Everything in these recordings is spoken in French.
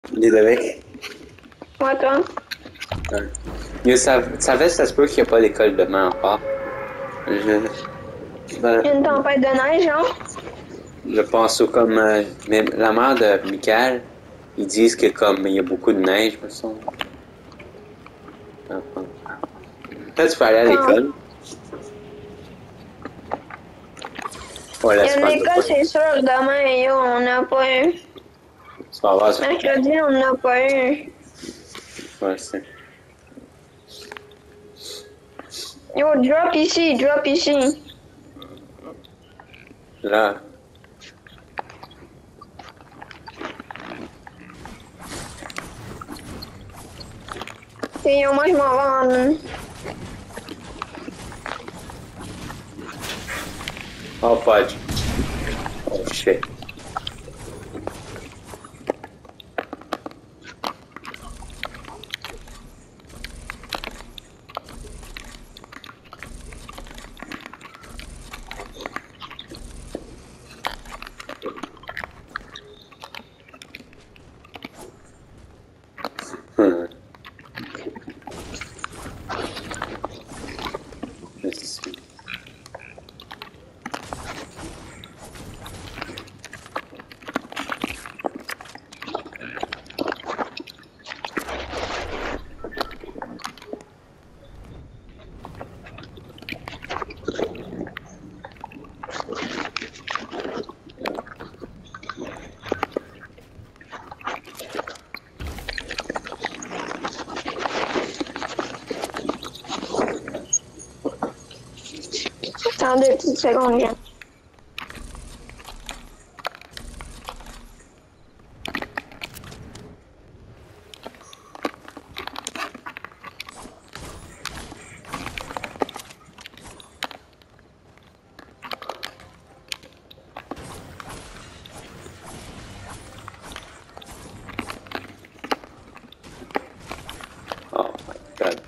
Désolé. Ouais, toi? Ouais. Yo, ça se peut qu'il n'y a pas d'école demain encore. Je, ben, Une tempête de neige, hein? je pense au comme mais la mère de Michael, ils disent que comme il y a beaucoup de neige, me semble. Peut-être tu peux aller à Quand? l'école. Ouais, Il là, y a tu une penses école, pas. c'est sûr, demain, et yo, on n'a pas eu. Tu vas voir. Mercredi, on n'a pas eu. Ouais, c'est. Yo, drop ici, drop ici. Là, Et yo, moi, je m'en vais en. oh fudge. Oh shit. Hmm. Let's see. Attends 2 petites secondes, viens. Oh my god.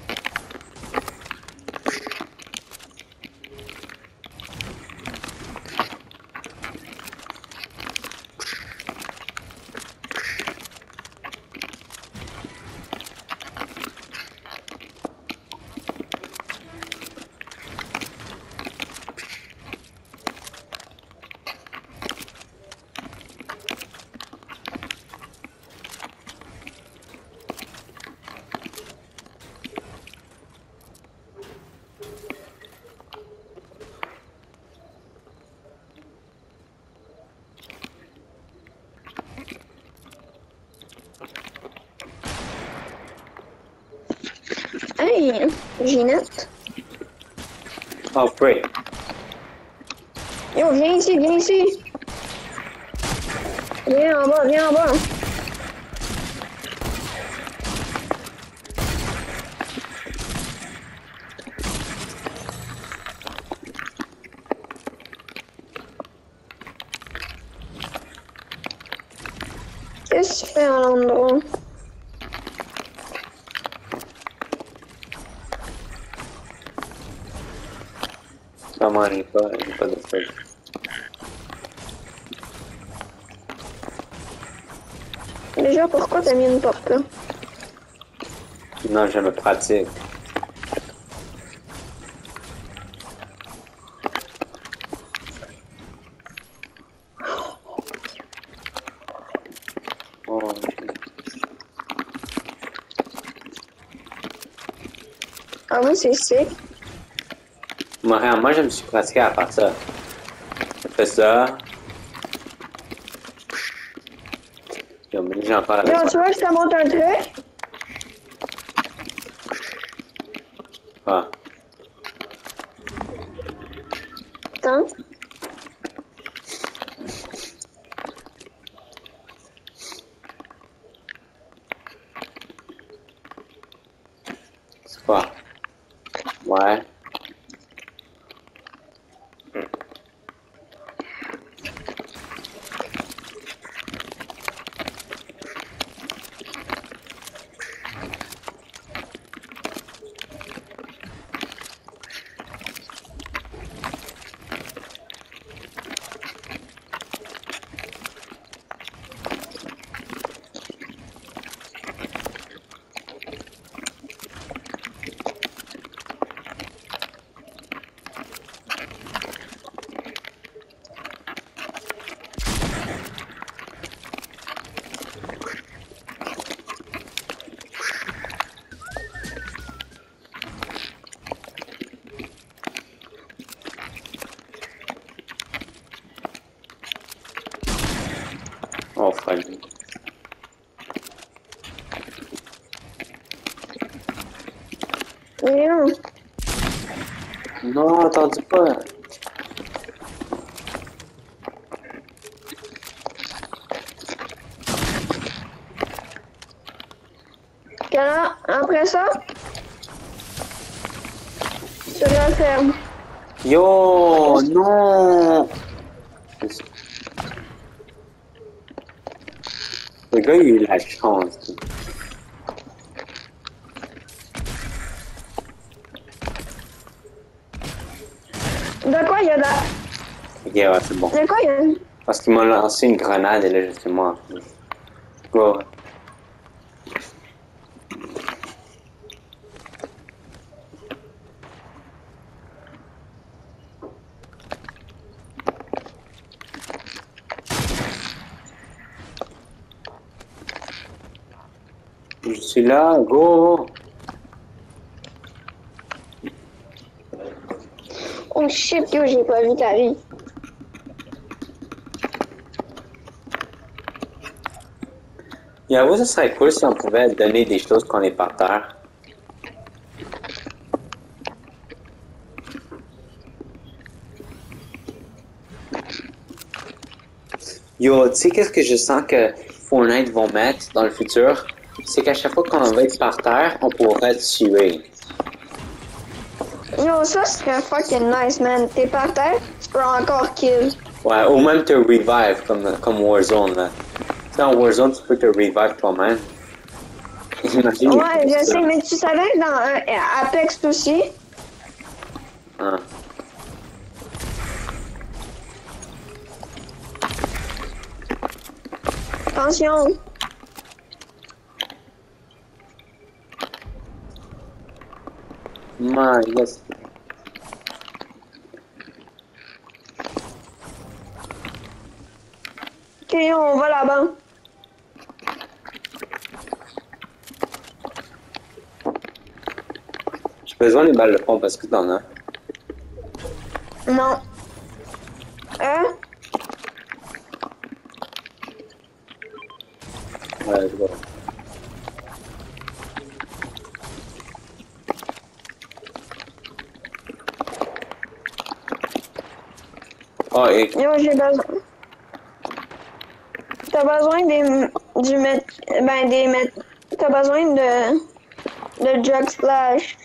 Hey, Ginette. Oh great. Yo, viens ici, viens ici. Viens en bas, viens en bas. Qu'est-ce que tu fais à l'endroit? Comment il n'est pas de feuille. Déjà, pourquoi t'as mis une porte là? Non, je me pratique. Oh, Ah oui, c'est sick. moi, je me suis pratiqué à faire ça. Je fais ça. Puis on mélange encore la Yo, maison. tu vois que je te montre un truc? Ah, Attends. c'est quoi? Ouais. Mais non. Non, attendu pas. Là, après ça, je la ferme. Yo, non. Le gars, il a eu la chance. De quoi il y a là? Ok, ouais, c'est bon. De quoi il y a? Parce qu'il m'a lancé une grenade et là, je suis mort. Go. Je suis là, go. Oh shit, yo, j'ai pas vu ta vie. J'avoue, ça serait cool si on pouvait donner des choses qu'on est par terre. Yo, tu sais qu'est-ce que je sens que Fortnite vont mettre dans le futur? C'est qu'à chaque fois qu'on va être par terre, on pourra tuer. Yo, ça serait fucking nice, man. T'es par terre, tu peux encore kill. Ouais, ou même te revive comme Warzone, là. Tu sais, en Warzone, tu peux te revive toi-même. Imagine. Ouais, je sais, mais tu savais que dans Apex aussi, Hein. attention. Yes. Ok, on va là-bas. J'ai besoin des balles de pompe, parce que t'en as. Non. Hein? Ouais, je vois. Oh, et Yo, j'ai besoin. T'as besoin du met, ben des met, t'as besoin de Jug Splash.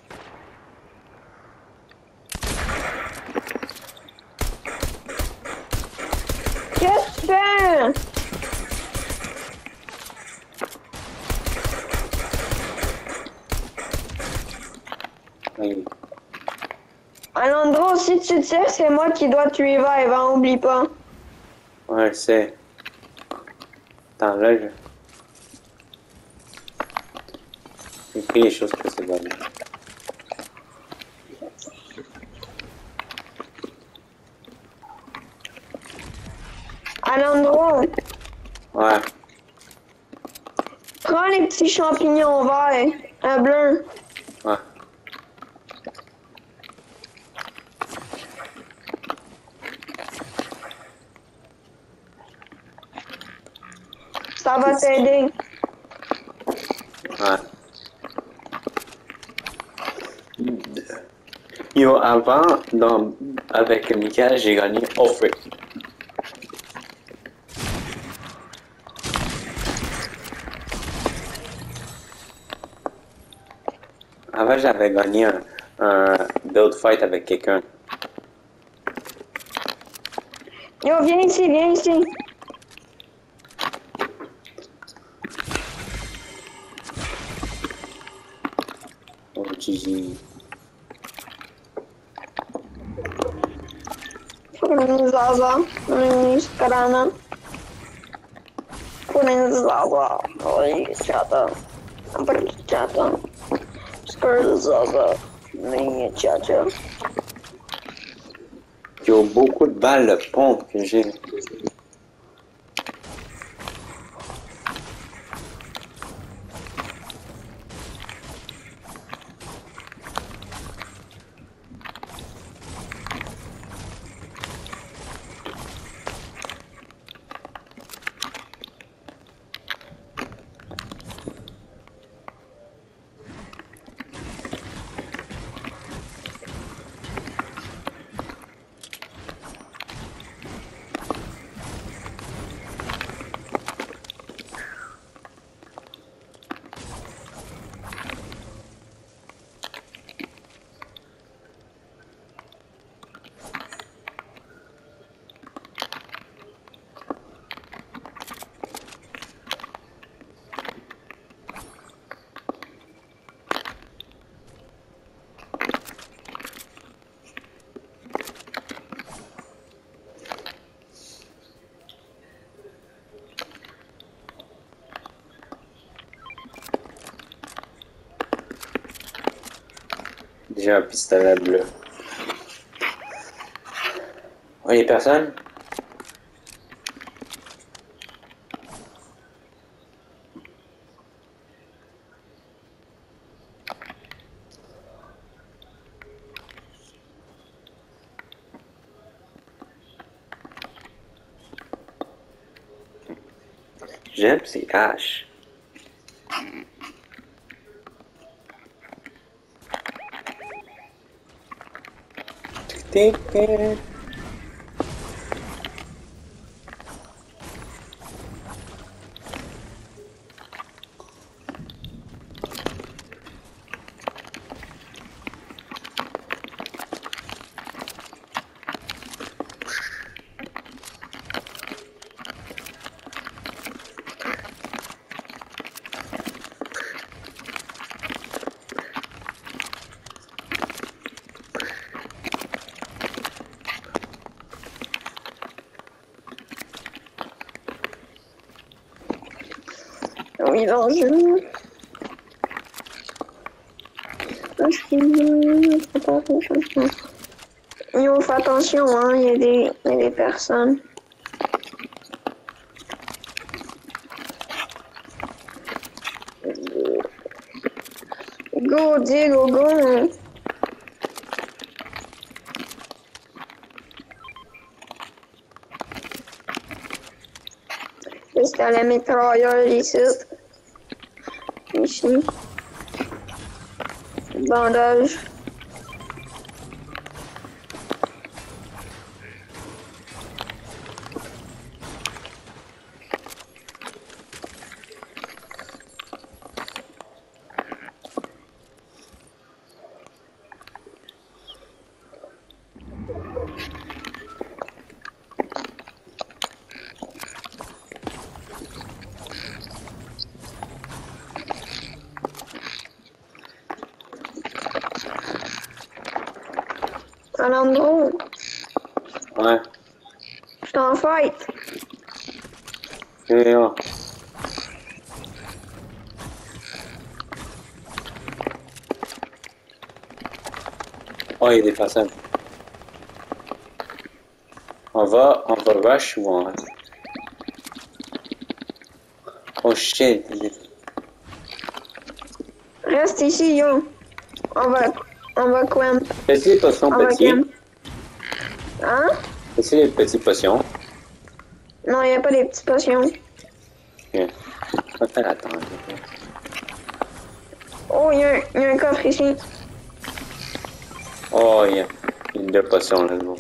Qu'est-ce que tu fais? oui. Alondro, si tu tires, c'est moi qui dois te revive, hein, oublie pas. Ouais, je sais. Attends, là, j'ai pris les choses que c'est bon. Alondro, Ouais. prends les petits champignons verts, un bleu. Ouais. Ça va t'aider. Ouais. Yo, avant, avec Mika, j'ai gagné Offrey. Avant, j'avais gagné un build fight avec quelqu'un. Yo, viens ici, viens ici. Oh, GG. Zaza, Karana. Zaza. Oi, chata. Chata. Zaza. Minha tchatcha. Il y a beaucoup de balles de pompe que j'ai. J'ai un pistolet bleu. Oh, il y a personne? J'aime ces haches. Oui, dans le jeu. Yo, fais attention, hein, il y a des personnes. Go, dis, go, go. Jusqu'à la mitrailleuse ici. Ici. Bandage. Un endroit. Ouais. Je t'en fight. Yeah. Oh, il y a des personnes. On va rush ou on... Oh shit. Reste ici, yo. On va camp. Fais-tu les potions On va petits? camp. Hein? Fais-tu les petites potions? Non, il n'y a pas des petites potions. Ok. On va faire attendre. Oh, il y a un coffre ici. Oh, il y a deux potions là-dedans.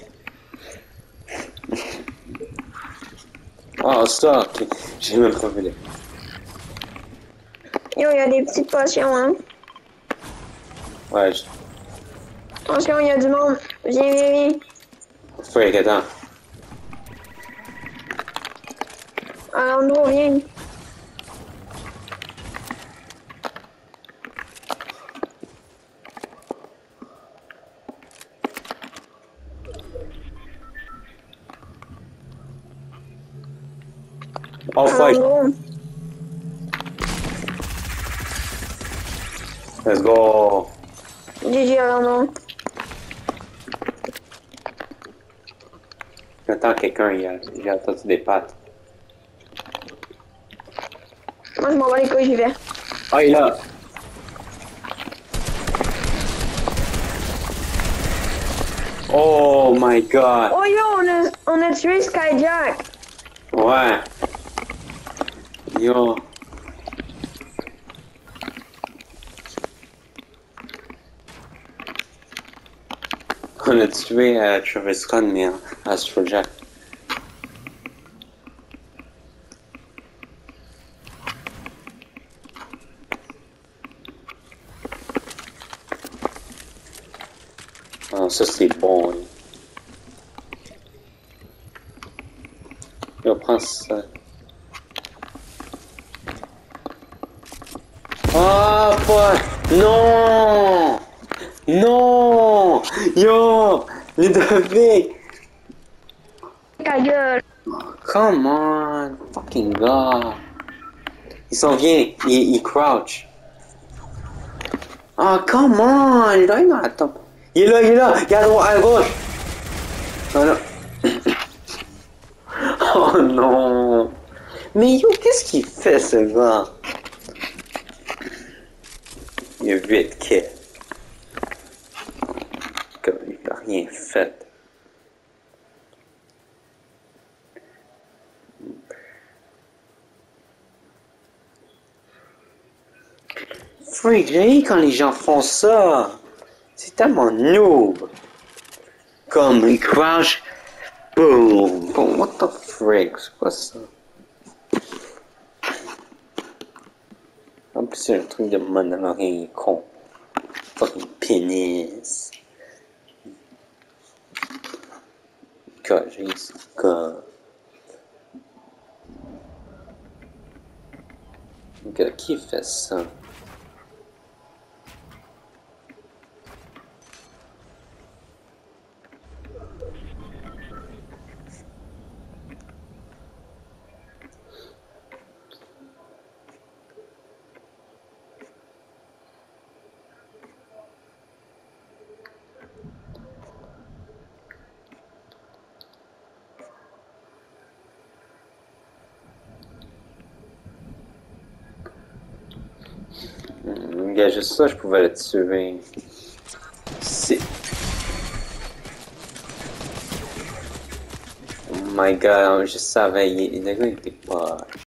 Oh, ça, ok. J'ai même pas vu les... Yo, il y a des petites potions, hein. Ouais, Attention, il y a du monde. Viens, viens, viens. Freak, attends. Alondro, viens. Oh, fight. Alondro. Let's go. GG, Alondro. J'attends quelqu'un, il a entendu des pattes. Moi, je m'en bats les couilles, j'y vais. Ah, il est là. Oh my god. Oh, yo, on a tué Skyjack. Ouais. Yo. On a tué Travis Scott, mais Astrojack. Ah, ça c'est bon. Yo, prends ça. Ah, pas... Non! Non! Yo! Ludovic! Ta gueule. Come on! Fucking god! Il s'en vient, il crouch. Oh, come on! Il doit être dans la tombe. Il est là, il est là! Il est à droite, à gauche! Oh là. Oh non! Mais yo, qu'est-ce qu'il fait ce gars? Il a 8 kills. Comme il n'a rien fait. Freak, j'ai quand les gens font ça. C'est tellement noob. Comme il crash. Boom. Comme, what the freak? C'est quoi ça? En plus, c'est un truc de Mandalorian con. Fucking pénis. God, j'ai God. God, qui fait ça? Gars, juste ça, je pouvais le tuer. C'est... Oh my god, je savais, le gars il était pas...